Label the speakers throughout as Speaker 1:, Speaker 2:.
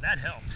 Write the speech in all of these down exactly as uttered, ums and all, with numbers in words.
Speaker 1: That helped.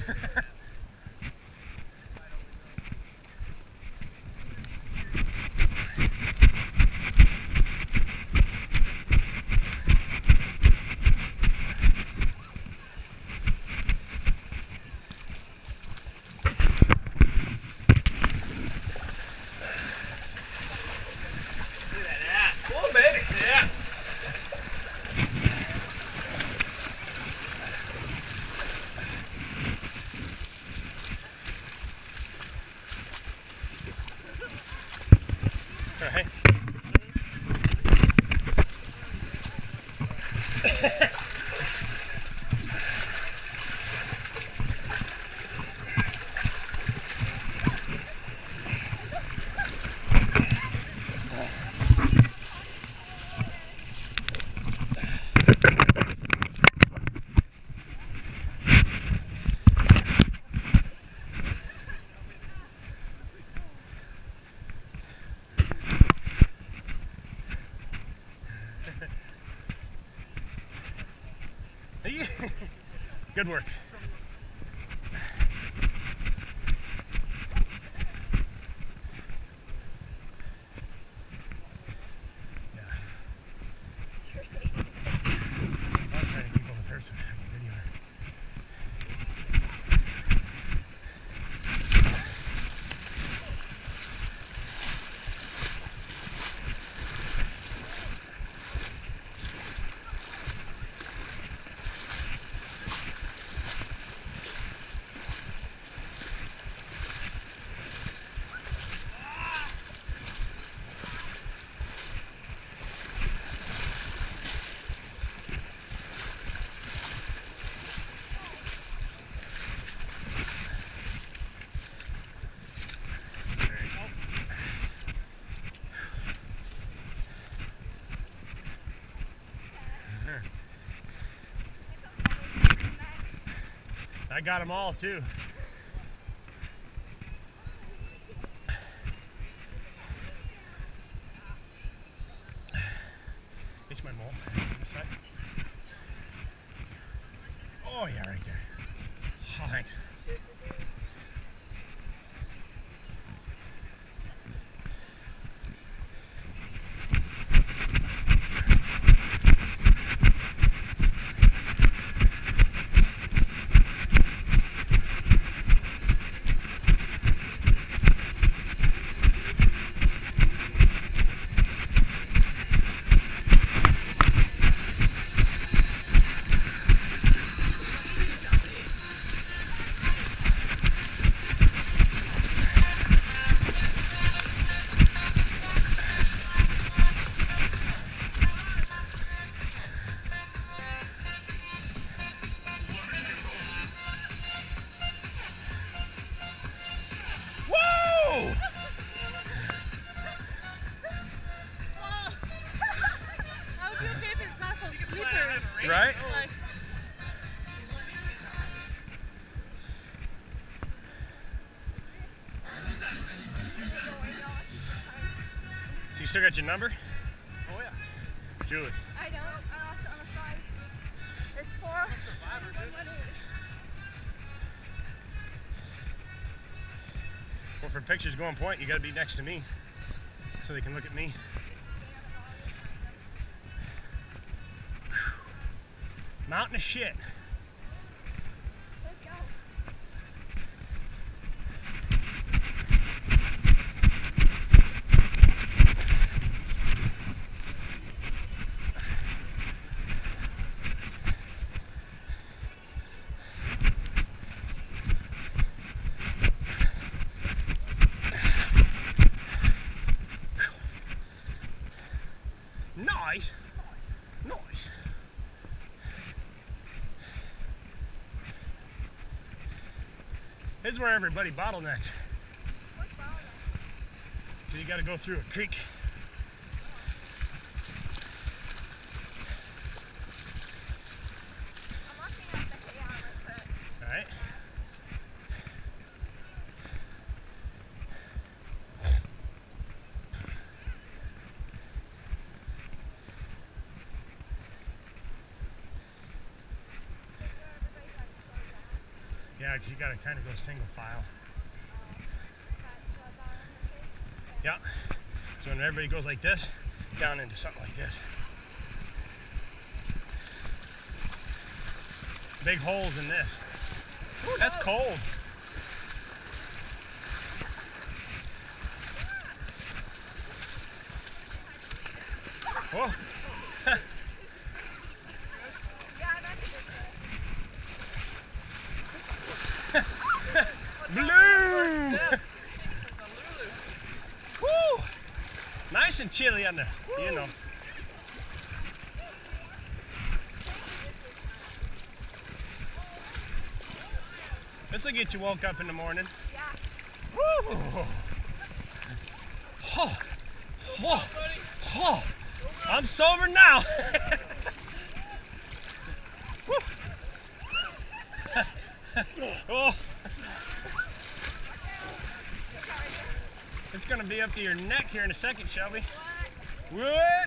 Speaker 1: Right. Good work. I got them all too. It's my mole. This side. Oh yeah, right there. Oh, thanks. Right? You still got your number?
Speaker 2: Oh yeah.
Speaker 1: Julie.
Speaker 3: I don't. I lost it on the side. It's four.
Speaker 1: Well, for pictures going point, you got to be next to me so they can look at me. Whew. Mountain of shit.
Speaker 3: Let's go.
Speaker 1: Nice. Nice. This is where everybody bottlenecks.
Speaker 3: What's bottleneck?
Speaker 1: So you got to go through a creek.
Speaker 3: I'm watching at the hay on real quick.
Speaker 1: All right. Yeah, because you got to kind of go single file. Yeah. So when everybody goes like this, down into something like this. Big holes in this. Ooh, that's cold. Whoa. Bloom! Woo! Nice and chilly on the, you know. This will get you woke up in the morning.
Speaker 3: Yeah.
Speaker 1: Woo! Oh. Oh. Oh. I'm sober now. Oh. It's gonna be up to your neck here in a second, Shelby. What?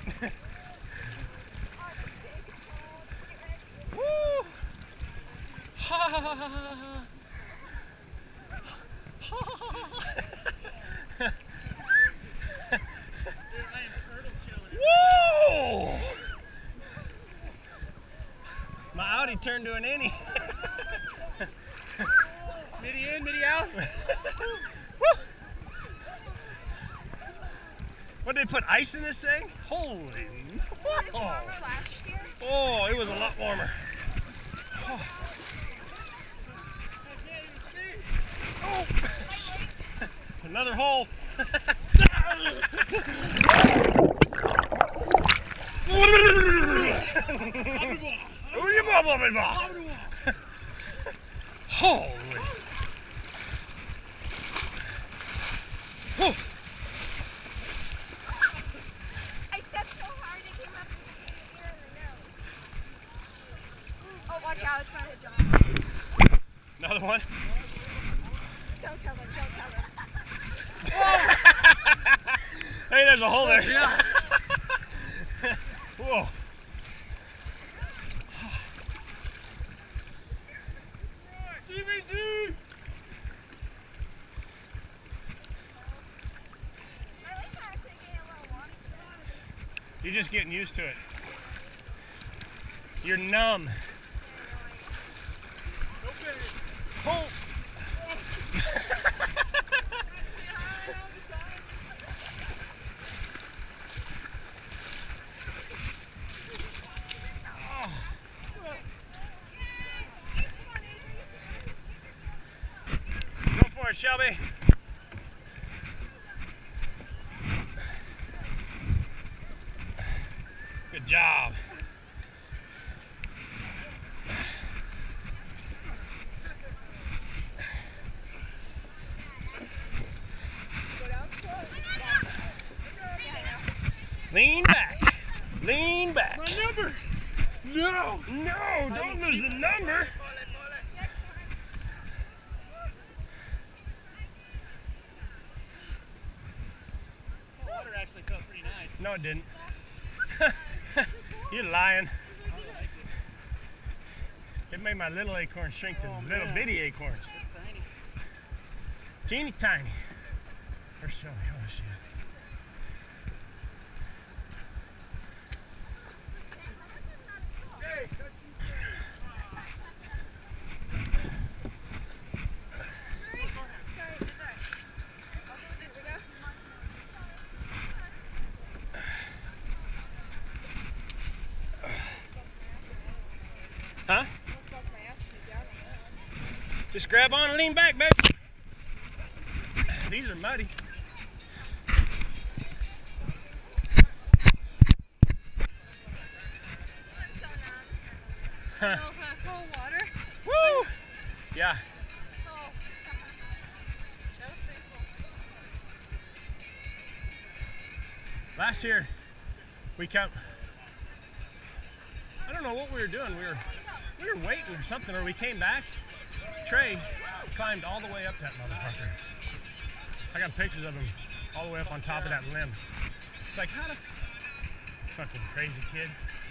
Speaker 1: Woo! Ha ha ha ha ha. Woo! My Audi turned to an innie.
Speaker 2: Midi in, midi out.
Speaker 1: What, did they put ice in this thing? Holy.
Speaker 3: Was it warmer last year?
Speaker 1: Oh, it was a lot warmer. Oh. Oh. Another hole. Holy. Oh.
Speaker 3: I stepped so hard it came up in the ear and the nose. Oh, watch out, it's my John.
Speaker 1: Another one.
Speaker 3: Don't tell them, don't tell them.
Speaker 1: Hey, there's a hole there.
Speaker 2: Yeah.
Speaker 1: Whoa.
Speaker 3: My legs are actually getting a little warm.
Speaker 1: You're just getting used to it. You're numb. Oh. Go for it, Shelby. Good job. Lean back. Lean back.
Speaker 2: My number. No.
Speaker 1: No, don't lose the number.
Speaker 2: The water actually felt pretty nice.
Speaker 1: No, it didn't. You're lying. It made my little acorn shrink to
Speaker 2: Oh,
Speaker 1: little
Speaker 2: man.
Speaker 1: bitty acorns.
Speaker 2: Tiny.
Speaker 1: Teeny tiny. Where's Shelby? Oh, she is. Huh? Just grab on and lean back, baby. These are muddy. Huh.
Speaker 3: Cold water.
Speaker 1: Woo! Yeah.
Speaker 3: Oh. That was pretty cool.
Speaker 1: Last year, we kept, I don't know what we were doing. We were, we were waiting or something, or we came back. Trey climbed all the way up that motherfucker. I got pictures of him all the way up on top of that limb. It's like, how the fucking crazy kid.